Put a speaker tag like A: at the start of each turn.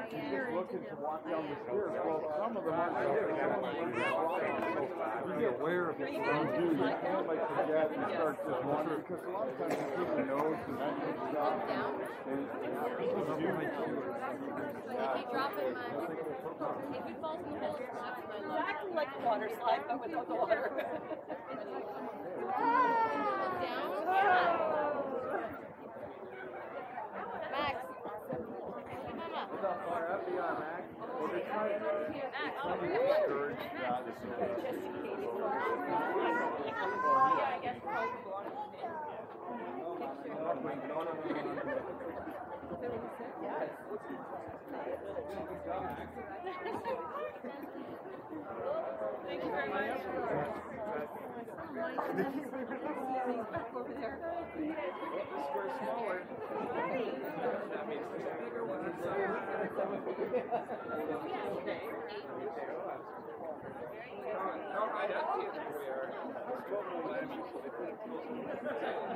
A: just looking to walk down the stairs. Well, some of them aren't there. You get aware of it. You can't like forget and start just wondering because a lot of times you keep your nose and that kind of stuff.
B: If you drop it, if it falls in the hole, it's
C: acting like a water slide, but without the water.
B: Down? Max. Mama.
A: Far up beyond Max. Well, they're trying to discourage that.
C: Yeah, I guess Yes. Thank you very much. Over there.
A: The square smaller. That means there's a bigger one inside. Come right up to you.